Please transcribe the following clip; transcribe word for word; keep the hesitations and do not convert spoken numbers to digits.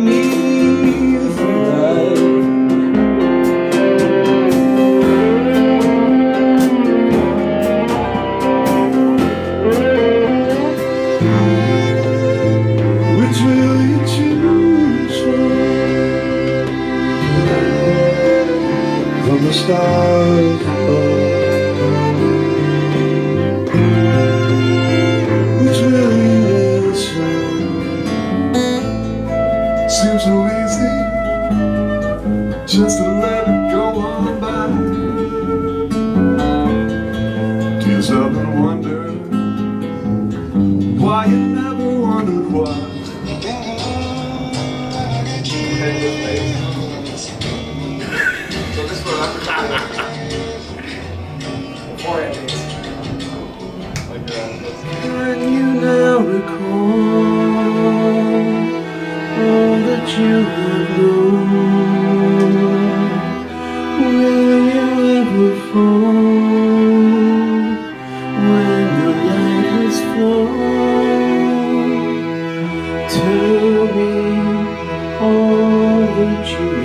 me for life. Which will you choose from the stars above? Which will you answer? Seems so easy just to let it go on by. Do yourself and wonder why you never wondered why. So this one I'm before endings. Like uh, Can you now recall all that you have known? Will you ever fall when the light has flown? Tell me all that you